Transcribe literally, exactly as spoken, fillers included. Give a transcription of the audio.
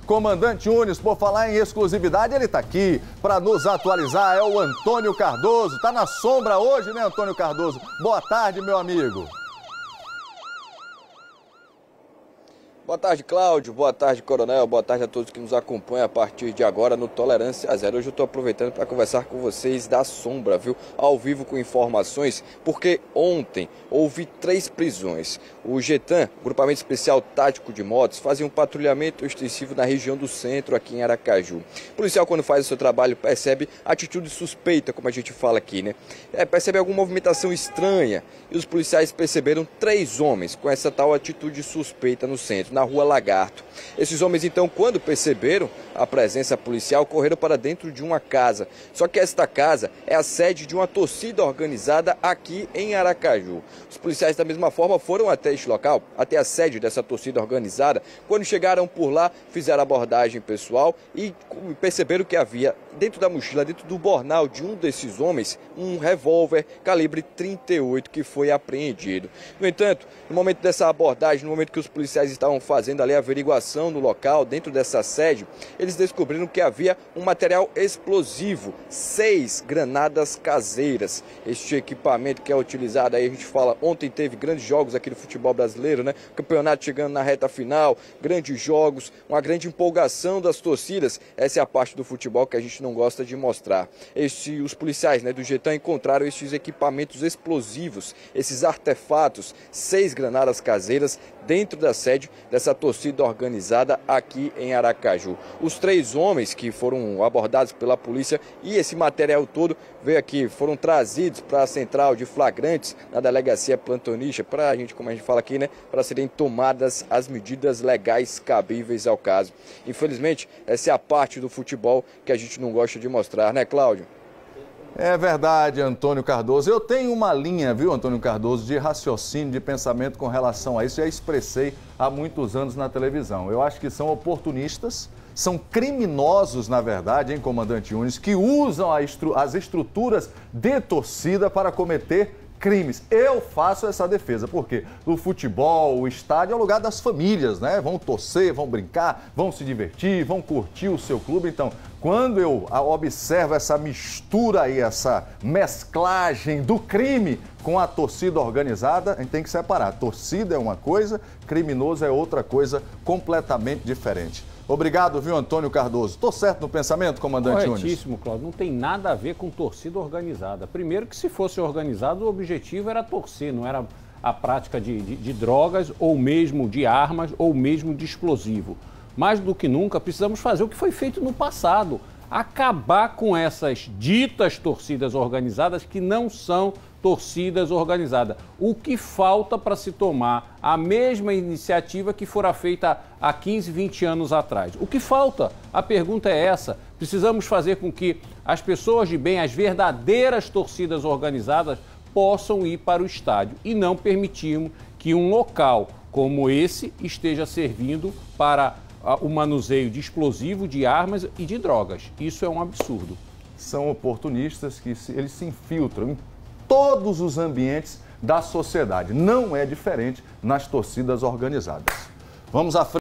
Comandante Yunes, por falar em exclusividade, ele está aqui para nos atualizar. É o Antônio Cardoso. Está na sombra hoje, né, Antônio Cardoso? Boa tarde, meu amigo. Boa tarde, Cláudio. Boa tarde, Coronel. Boa tarde a todos que nos acompanham a partir de agora no Tolerância Zero. Hoje eu estou aproveitando para conversar com vocês da sombra, viu? Ao vivo com informações, porque ontem houve três prisões. O Getan, Grupamento Especial Tático de Motos, fazia um patrulhamento extensivo na região do centro, aqui em Aracaju. O policial, quando faz o seu trabalho, percebe atitude suspeita, como a gente fala aqui, né? É, percebe alguma movimentação estranha. E os policiais perceberam três homens com essa tal atitude suspeita no centro, na Rua Lagarto. Esses homens, então, quando perceberam a presença policial, correram para dentro de uma casa. Só que esta casa é a sede de uma torcida organizada aqui em Aracaju. Os policiais, da mesma forma, foram até este local, até a sede dessa torcida organizada. Quando chegaram por lá, fizeram abordagem pessoal e perceberam que havia dentro da mochila, dentro do bornal de um desses homens, um revólver calibre trinta e oito que foi apreendido. No entanto, no momento dessa abordagem, no momento que os policiais estavam fazendo ali a averiguação no local, dentro dessa sede, eles descobriram que havia um material explosivo, seis granadas caseiras. Este equipamento que é utilizado aí, a gente fala, ontem teve grandes jogos aqui do futebol brasileiro, né? Campeonato chegando na reta final, grandes jogos, uma grande empolgação das torcidas. Essa é a parte do futebol que a gente não gosta de mostrar. Este, os policiais, né, do Getan encontraram estes equipamentos explosivos, esses artefatos, seis granadas caseiras dentro da sede dessa torcida organizada aqui em Aracaju. Os três homens que foram abordados pela polícia e esse material todo veio aqui, foram trazidos para a central de flagrantes na delegacia plantonista, para a gente, como a gente fala aqui, né, para serem tomadas as medidas legais cabíveis ao caso. Infelizmente, essa é a parte do futebol que a gente não gosta de mostrar, né, Cláudio? É verdade, Antônio Cardoso. Eu tenho uma linha, viu, Antônio Cardoso, de raciocínio, de pensamento com relação a isso. Já expressei há muitos anos na televisão. Eu acho que são oportunistas, são criminosos, na verdade, hein, comandante Yunes, que usam estru- as estruturas de torcida para cometer crimes. Eu faço essa defesa, porque o futebol, o estádio é o lugar das famílias, né? Vão torcer, vão brincar, vão se divertir, vão curtir o seu clube. Então, quando eu observo essa mistura aí, essa mesclagem do crime com a torcida organizada, a gente tem que separar. Torcida é uma coisa, criminoso é outra coisa completamente diferente. Obrigado, viu, Antônio Cardoso? Estou certo no pensamento, comandante Yunes? Corretíssimo, Cláudio. Não tem nada a ver com torcida organizada. Primeiro que, se fosse organizado, o objetivo era torcer, não era a prática de, de, de drogas, ou mesmo de armas, ou mesmo de explosivo. Mais do que nunca, precisamos fazer o que foi feito no passado. Acabar com essas ditas torcidas organizadas que não são torcidas organizadas. O que falta para se tomar a mesma iniciativa que fora feita há quinze, vinte anos atrás? O que falta? A pergunta é essa. Precisamos fazer com que as pessoas de bem, as verdadeiras torcidas organizadas, possam ir para o estádio e não permitirmos que um local como esse esteja servindo para o manuseio de explosivo, de armas e de drogas. Isso é um absurdo. São oportunistas que se, eles se infiltram em todos os ambientes da sociedade. Não é diferente nas torcidas organizadas. Vamos à frente.